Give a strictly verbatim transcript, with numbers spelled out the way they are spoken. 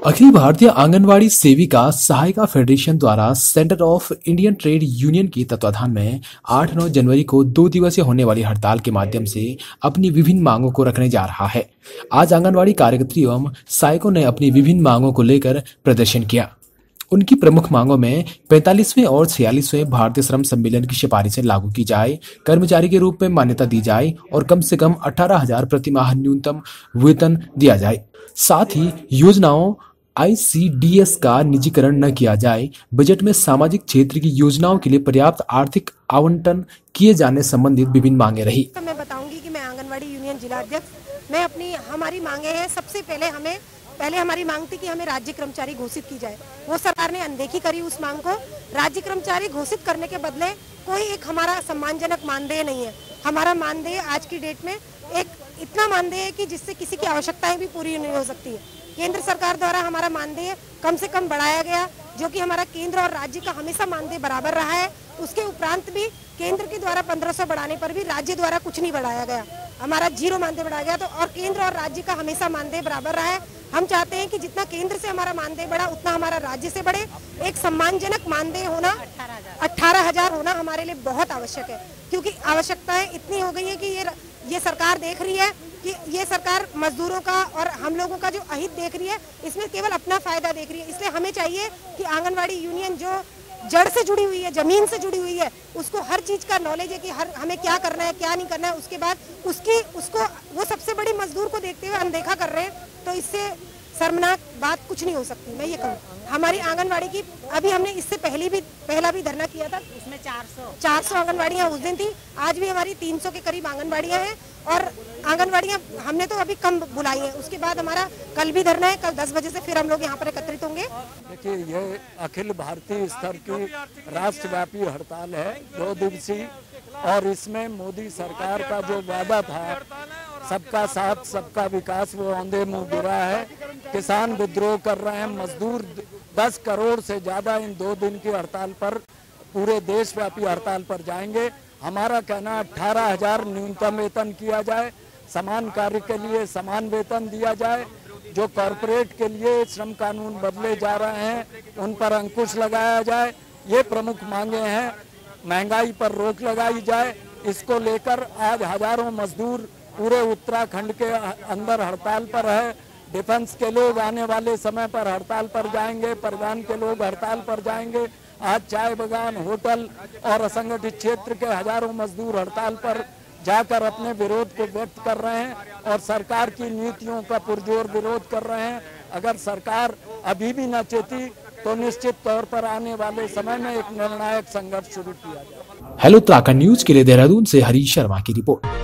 अखिल भारतीय आंगनवाड़ी सेविका सहायिका फेडरेशन द्वारा centre of Indian trade union के तत्वाधान में आठ नौ जनवरी को दो दिवसीय होने वाली हड़ताल के माध्यम से अपनी विभिन्न मांगों को रखने जा रहा है। आज आंगनवाड़ी कार्यकर्त्री एवं सहायकों ने अपनी विभिन्न मांगों को लेकर प्रदर्शन किया। उनकी प्रमुख मांगों में पैंतालीसवें और छियालीसवें भारतीय श्रम सम्मेलन की सिफारिशें लागू की जाए, कर्मचारी के रूप में मान्यता दी जाए और कम से कम अठारह हजार प्रति माह न्यूनतम वेतन दिया जाए। साथ ही योजनाओं आई सी डी एस का निजीकरण न किया जाए, बजट में सामाजिक क्षेत्र की योजनाओं के लिए पर्याप्त आर्थिक आवंटन किए जाने संबंधित विभिन्न मांगे रही। तो मैं बताऊंगी कि मैं आंगनवाड़ी यूनियन जिला अध्यक्ष मैं अपनी हमारी मांगे हैं। सबसे पहले हमें पहले हमारी मांग थी कि हमें राज्य कर्मचारी घोषित की जाए। वो सरकार ने अनदेखी करी उस मांग को। राज्य कर्मचारी घोषित करने के बदले कोई एक हमारा सम्मानजनक मानदेय नहीं है। हमारा मानदेय आज की डेट में एक इतना मानदेय है कि जिससे किसी की आवश्यकताएं भी पूरी नहीं हो सकती है। केंद्र सरकार द्वारा हमारा मानदेय कम से कम बढ़ाया गया, जो कि हमारा केंद्र और राज्य का हमेशा मानदेय बराबर रहा है। उसके उपरांत भी केंद्र के द्वारा पंद्रह सौ बढ़ाने पर भी राज्य द्वारा कुछ नहीं बढ़ाया गया, हमारा जीरो मानदेय बढ़ाया गया। तो और केंद्र और राज्य का हमेशा मानदेय बराबर रहा है। हम चाहते हैं कि जितना केंद्र से हमारा मानदेय बढ़ा उतना हमारा राज्य से बढ़े। एक सम्मानजनक मानदेय होना अठारह हजार होना हमारे लिए बहुत आवश्यक है, क्योंकि आवश्यकताएं इतनी हो गई है कि ये ये सरकार देख रही है कि ये सरकार मजदूरों का और हम लोगों का जो अहित देख रही है, इसमें केवल अपना फायदा देख रही है। इसलिए हमें चाहिए कि आंगनवाड़ी यूनियन जो जड़ से जुड़ी हुई है, जमीन से जुड़ी हुई है, उसको हर चीज का नॉलेज है कि हर हमें क्या करना है क्या नहीं करना है। उसके बाद उसकी उसको वो सबसे बड़ी मजदूर को देखते हुए अनदेखा कर रहे हैं, तो इससे शर्मनाक बात कुछ नहीं हो सकती। मैं ये कहूँ हमारी आंगनवाड़ी की अभी हमने इससे पहले भी पहला भी धरना किया था, उसमें चार सौ चार सौ आंगनवाड़ियाँ उस दिन थी। आज भी हमारी तीन सौ के करीब आंगनवाड़ियाँ हैं और आंगनवाड़ियाँ हमने तो अभी कम बुलाई है। उसके बाद हमारा कल भी धरना है, कल दस बजे से फिर हम लोग यहाँ पर एकत्रित होंगे। देखिए, ये अखिल भारतीय स्तर की राष्ट्रव्यापी हड़ताल है, दो दिवसीय, और इसमें मोदी सरकार का जो वादा था सबका साथ सबका विकास, वो औंधे मुंह गिरा है। किसान विद्रोह कर रहे हैं, मजदूर दस करोड़ से ज्यादा इन दो दिन की हड़ताल पर, पूरे देशव्यापी हड़ताल पर जाएंगे। हमारा कहना अठारह हजार न्यूनतम वेतन किया जाए, समान कार्य के लिए समान वेतन दिया जाए। जो कॉरपोरेट के लिए श्रम कानून बदले जा रहे हैं उन पर अंकुश लगाया जाए, ये प्रमुख मांगे हैं। महंगाई पर रोक लगाई जाए, इसको लेकर आज हजारों मजदूर पूरे उत्तराखंड के अंदर हड़ताल पर है। डिफेंस के लोग आने वाले समय पर हड़ताल पर जाएंगे, परिवहन के लोग हड़ताल पर जाएंगे। आज चाय बागान, होटल और असंगठित क्षेत्र के हजारों मजदूर हड़ताल पर जाकर अपने विरोध को व्यक्त कर रहे हैं और सरकार की नीतियों का पुरजोर विरोध कर रहे हैं। अगर सरकार अभी भी न चेती तो निश्चित तौर पर आने वाले समय में एक निर्णायक संघर्ष शुरू किया जाए। हेलो उत्तराखंड न्यूज के लिए देहरादून से हरीश शर्मा की रिपोर्ट।